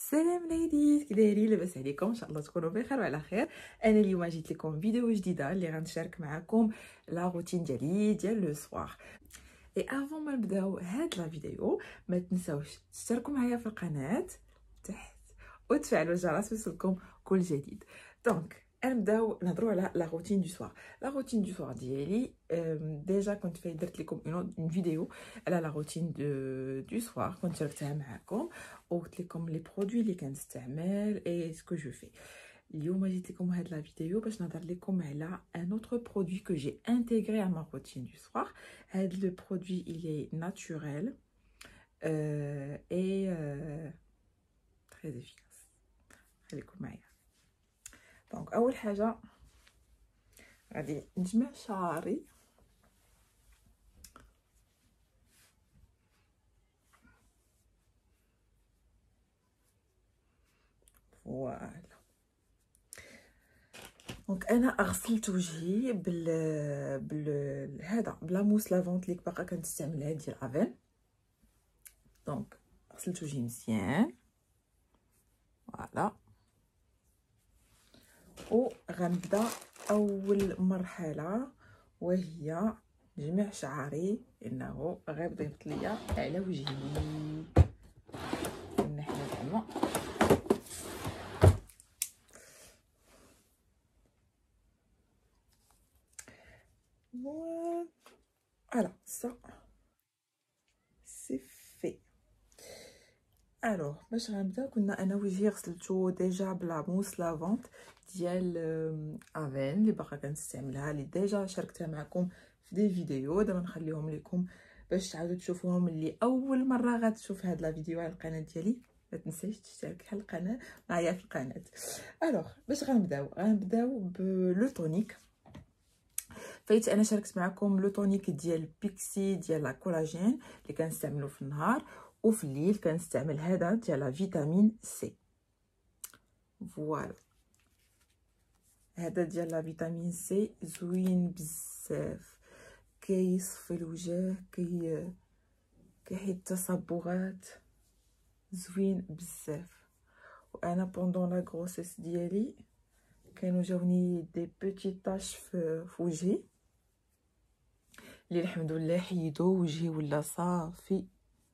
سلام ليديز، كي دايرين؟ لاباس عليكم؟ ان شاء الله تكونوا بخير وعلى خير. انا اليوم جيت لكم فيديو جديده اللي غنشارك معكم لا روتين ديال لو سوار. اي افون ما نبداو هاد لا فيديو ما تنساوش تشتركوا معايا في القناه تحت وتفعلوا الجرس يوصلكم كل جديد. دونك نبداو نهضروا على لا روتين دو سوار. لا روتين دو سوار ديالي ديجا كنت فاي درت لكم اون فيديو على لا روتين دو سوار، كنت شاركتها معكم وقلت لكم لي برودوي اللي كنستعمل اي سكو جو في. اليوم جيت لكم هاد لا فيديو باش نهضر لكم على ان اوتر برودوي que j'ai intégré à ma routine du soir. هاد لو برودوي il est naturel et très efficace. خليكم معايا. دونك اول حاجه غادي نجمع شعري. فوالا. دونك انا غسلت وجهي هذا بلا موس لافونت اللي باقا كنستعملها ديال افين. دونك غسلت وجهي مزيان فوالا، وغنبدا اول مرحله وهي نجمع شعري انه غيبدا يهبط ليا على وجهي من حنا زعما voilà, ça c'est fait. alors باش غنبدا كنا انا وجهي غسلتو ديجا بلا موس لافونت ديال افين اللي باقا كنستعملها، اللي ديجا شاركتها معكم في دي فيديو. دابا نخليهم لكم باش تعاودوا تشوفوهم. اللي اول مره غتشوف هاد لا فيديو على القناه ديالي ما تنساش تشترك على القناه معايا في القناه. الوغ باش غنبداو بلو تونيك. فايت انا شاركت معكم لو تونيك ديال بيكسي ديال لا كولاجين اللي كنستعملو في النهار، وفي الليل كنستعمل هذا ديال لا فيتامين سي. فوالا، هذا ديال لا فيتامين سي زوين بزاف، كيصفي الوجه، كيحيد التصبغات، زوين بزاف. وانا بوندون لا غروسيس ديالي كانوا جاوني دي بوتي طاش في وجهي اللي الحمد لله حيدو، وجهي ولا صافي.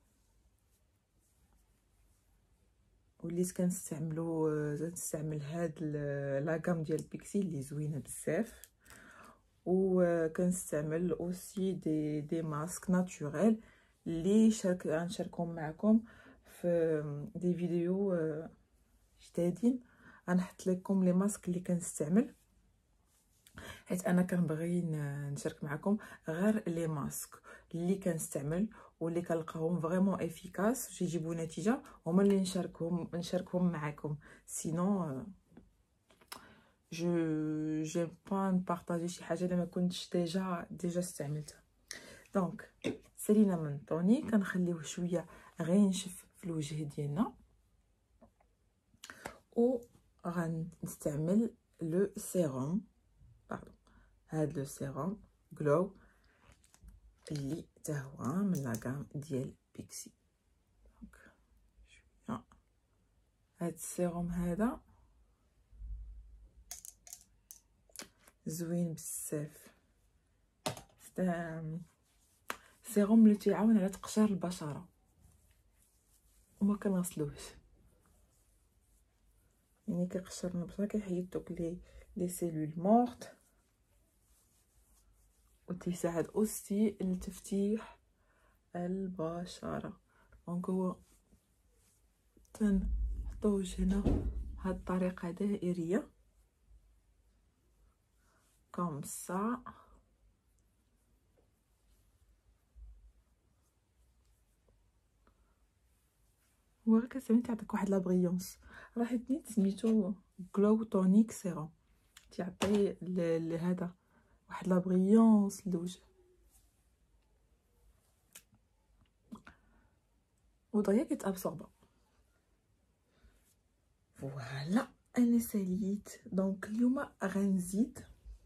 وليت كنستعمل هاد لاغام ديال بيكسي اللي زوينه بزاف. وكنستعمل اوسي دي ماسك ناتوريل اللي غنشاركهم معكم في دي فيديو جدادين. غنحط لكم لي ماسك اللي كنستعمل، حيت انا كنبغي نشارك معكم غير لي ماسك اللي كنستعمل واللي كنلقاهم فريمون افيكاس يجيبوا نتيجه، هما اللي نشاركهم معكم. سينو j'aime pas نبارطاجي شي حاجه اللي ما كنتش ديجا استعملتها. دونك سالينا من الطوني كنخليوه شويه غير ينشف في الوجه ديالنا، و غنستعمل لو سيروم. هاد لو سيروم غلو اللي حتى هو من لاغام ديال بيكسي. دونك شويه هاد السيروم هذا زوين بزاف، سيروم اللي تيعاون على تقشير البشره وما كنغسلوش، يعني كيقشر البشره، كيحيد دوك لي سيلول مورت، وتساعد اوسي لتفتيح البشره. دونك هو تنحطو وجهنا بهاد الطريقه دائريه كوم سا. هو غير كتعمل تعطيك واحد لا بريونس، راه حيت نيت سميتو غلو تونيك سيروم، تيعطي هذا واحد لا بريونس للوجه ودغيا كيتابسوربا. فوالا انا ساليت. دونك اليوم غنزيد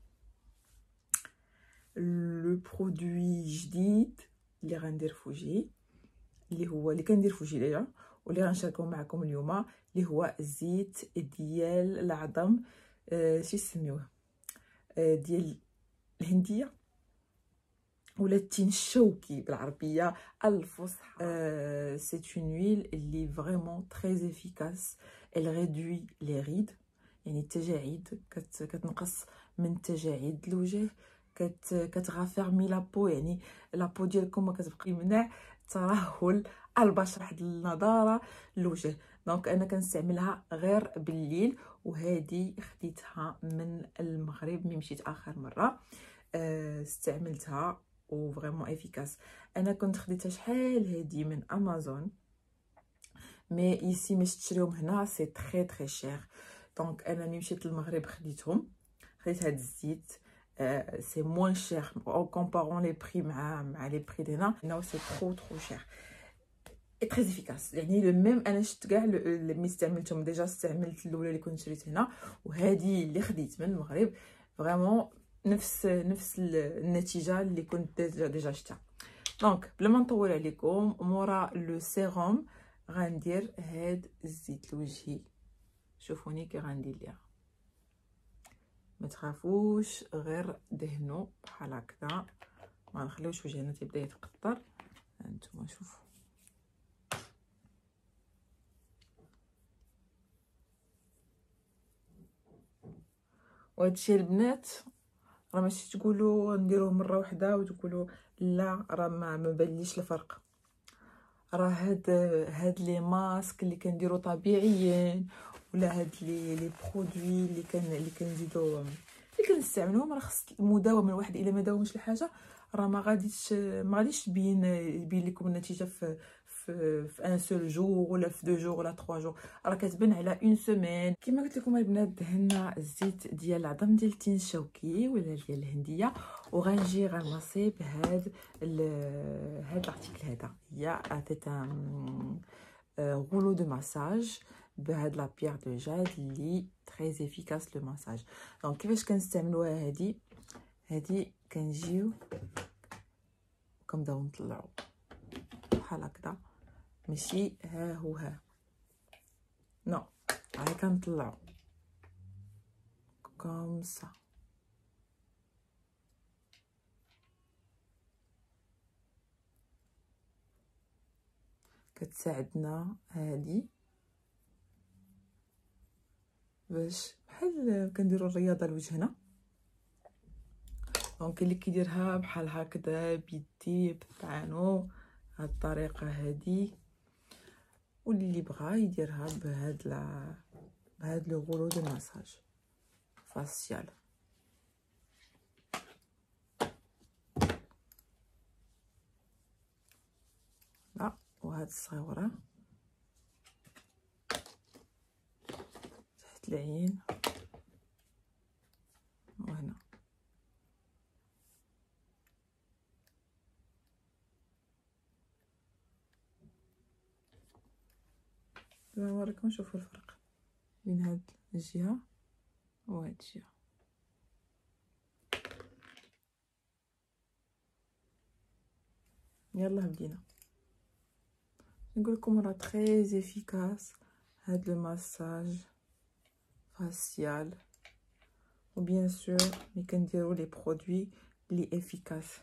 لو برودوي جديد اللي غندير في وجهي، اللي كندير في وجهي ديجا، واللي غنشاركو معكم اليوم اللي هو الزيت ديال العظم، شي سميوه، ديال الهنديه ولا التين الشوكي بالعربيه الفصحى. سي اون ويل اللي فريمون تري افيكاس، elle réduit les rides، يعني التجاعيد، كتنقص من التجاعيد الوجه، كتغافيرمي لابو، يعني لابو ديالكم ما كتبقى يمنع ترهل البشره، واحد النضاره للوجه. دونك انا كنستعملها غير بالليل، وهذه خديتها من المغرب ملي مشيت اخر مره. استعملتها وفريمون افيكاس. انا كنت خديتها شحال هادي من امازون، مي ايسي باش تشريهم هنا سي تري تري شير. دونك انا ملي مشيت للمغرب خديت هاد الزيت. سي موان شير او كومبارون لي بري مع لي بري دينا، هنا سي ترو شير اي تري افيكاس. يعني لو ميم انا شفت كاع ملي استعملتهم، ديجا استعملت الاولى اللي كنت شريت هنا، وهذه اللي خديت من المغرب فريمون نفس النتيجه اللي كنت ديجا شفتها. دونك بلا ما نطول عليكم، مورا لو سيروم غندير هاد الزيت لوجهي. شوفوني كي غندير ليها، ما تخافوش، غير دهنوا بحال هكذا، ما نخليوش وجهنا تبدا يتقطر. هانتوما شوفوا، وهادشي البنات راه ماشي تقولوا نديروه مره واحده وتقولوا لا، راه ما بانليش الفرق. راه هاد لي ماسك اللي كنديروا طبيعيين، ولا هاد لي برودوي اللي كنزيدوا اللي كنستعملوهم، راه خص المداومه. الواحد الا ما داومش الحاجه راه ما غاديش تبين لكم النتيجه في ان سول جور ولا في دو جور ولا 3 جور، راه كتبان على اون سيمين. كما قلت لكم البنات، دهنا الزيت ديال العظم ديال التين الشوكي ولا ديال الهنديه، وغنجي غنمصي بهاد هاد الارتيكل هذا. هي عطيت غولو دو ماساج بهاد لا بيير دو جاد اللي تري افيكاس لو ماساج. دونك كيفاش كنستعملوها هادي كنجيو كنبداو نطلعو بحال هكذا، ماشي ها هو ها، نو، هاي كنطلعو كوم سا. كتساعدنا هادي باش بحال كنديروا الرياضه لوجهنا. دونك اللي كيديرها بحال هكذا بيدي بطعنو هاد الطريقه هادي، واللي بغا يديرها بهاد لو غولو دو ماساج فاسيال. لا، وهاد الصغيره تحت العين وهنا. دابا نوريكم، شوفوا الفرق بين هاد الجهه وهاد الجهه. يلا بدينا. نقول لكم راه تري افيكاس هاد لو ماساج فاسيال، وبيان سور ملي كنديروا لي برودوي لي افيكاس.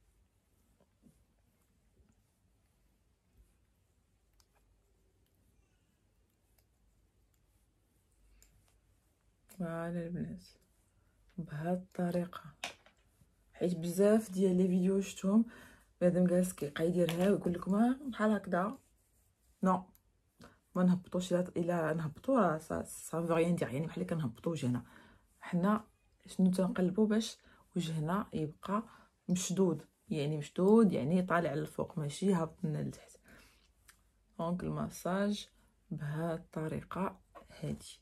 فوالا البنات بهاد الطريقه، حيت بزاف ديال لي فيديو شفتهم بنادم جالس كيبقى يديرها ويقول لكم بحال هكذا. نو، ما نهبطوش، الا نهبطوا راه صافي غيان دير، يعني بحال كنهبطوا وجهنا. حنا شنو تنقلبوا باش وجهنا يبقى مشدود، يعني طالع للفوق ماشي هابط من التحت. دونك الماساج بهاد الطريقه هادي.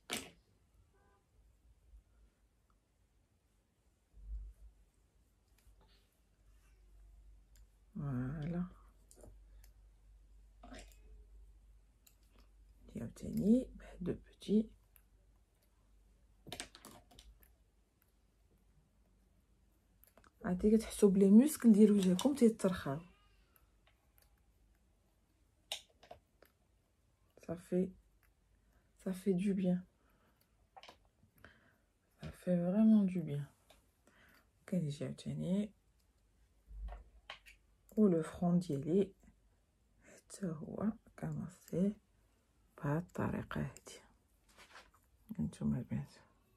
فوالا عاوتاني بواحد دو بوتي. عرفتي كتحسوا بلي موسكل ديال وجهكم تيترخاو. ça fait du bien. Ça fait vraiment du bien. كنجي عاوتاني ولو فرون ديالي حتى هو كنمصيه بهاد الطريقه هادي. نتوما البنات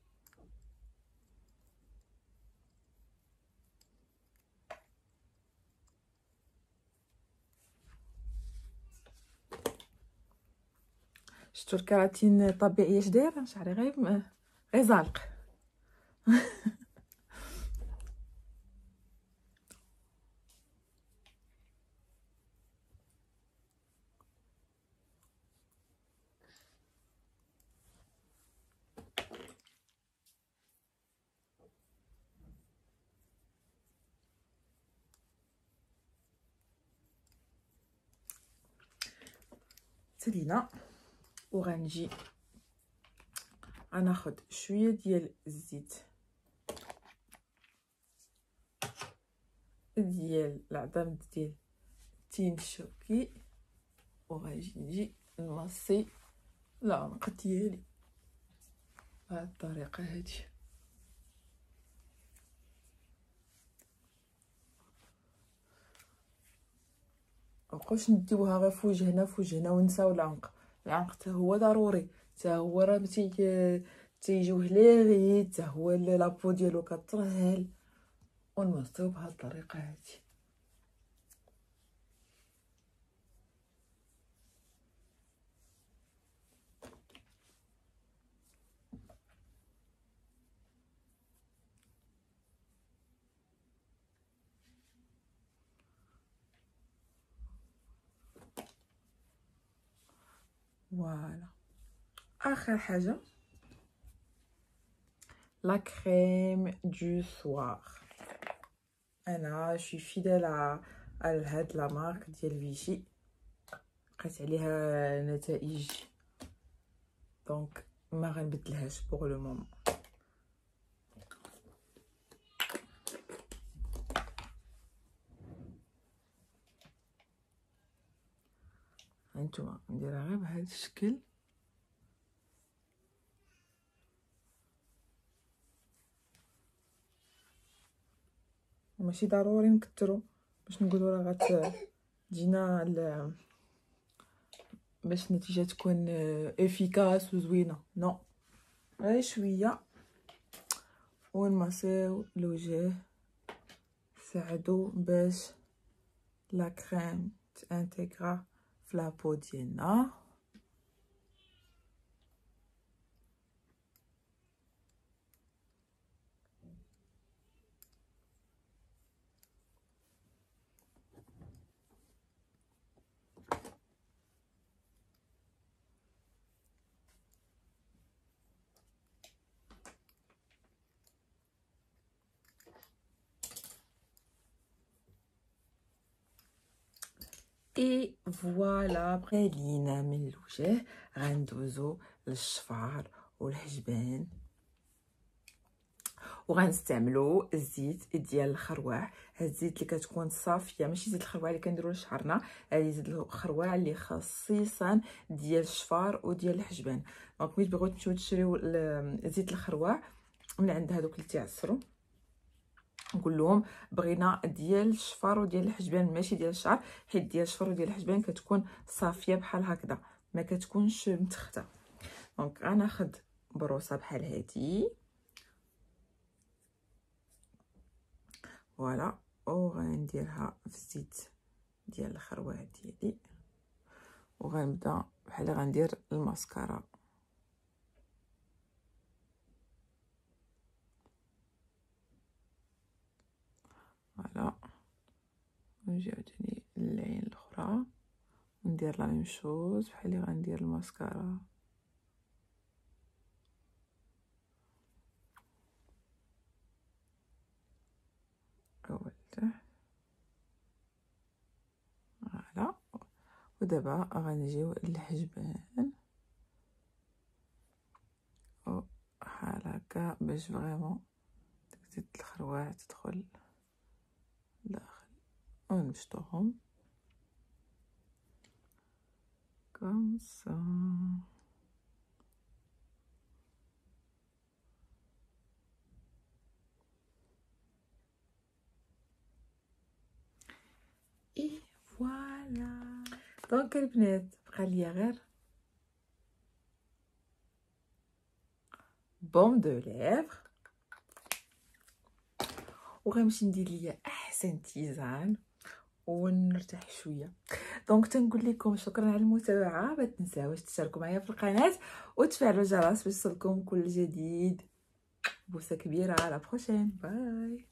شفتو الكراتين الطبيعيه اش دايره، شعري غير زالق. سالينا وغنجي غناخد شويه ديال الزيت ديال العظام ديال التين الشوكي، وغنجي نجي نمصي العنق ديالي بهاد الطريقه هادي. مبقاوش نديوها غير في وجهنا ونساو العنق حتى هو ضروري، حتى هو راه تيجيوه لي غيد، حتى هو لابو ديالو كترهل، ونمصيو بهاد الطريقه هادي. فوالا اخر حاجه لا كريم دو سوار. انا شي فيدال على هاد لا مارك ديال فيشي، لقيت عليها نتائج دونك ما غنبدلهاش بوغ لو مومون. هانتوما نديرها غير بهذا الشكل، ماشي ضروري نكترو باش نقولوا راه غتجينا باش النتيجه تكون افيكاس وزوينه. نو غير شويه ونمسيو الوجه، نساعدو باش لا كريم تانتيغرا في لابو ديالنا. اي فوالا بغالينا من الوجه غندوزو للشفار والحجبان، وغنستعملوا الزيت ديال الخروع. هاد الزيت اللي كتكون صافيه، ماشي زيت الخروع اللي كنديروا لشعرنا، هذه زيت الخروع اللي خصيصا ديال الشفار وديال الحجبان. دونك ملي تبغيو تمشيو تشريو زيت الخروع من عند هذوك اللي تيعصروا، نقول لهم بغينا ديال الشفار وديال الحجبان ماشي ديال الشعر، حيت ديال الشفار وديال الحجبان كتكون صافيه بحال هكذا، ما كتكونش متخته. دونك غناخذ بروصه بحال هذه فوالا، وغنديرها في الزيت ديال الخروع ديالي، وغنبدا بحال غندير الماسكارا. فوالا ونجي عاوتاني للعين الاخرى وندير لا ميم شوز بحال اللي غندير الماسكارا. اول تحت فوالا، ودابا غنجيو للحجبان بحال هكا باش فريمون زيت الخروع تدخل داخل، ونمشطوهم comme ça. Et voilà. دونك البنات بقى ليا غير بوم دو ليفر وغنمشي ندير ليا احسن تيزان ونرتاح شويه. دونك تنقول لكم شكرا على المتابعه، ما تنساوش تشتركوا معايا في القناه وتفعلوا الجرس باش يوصلكم كل جديد. بوسه كبيره، على بروشين، باي.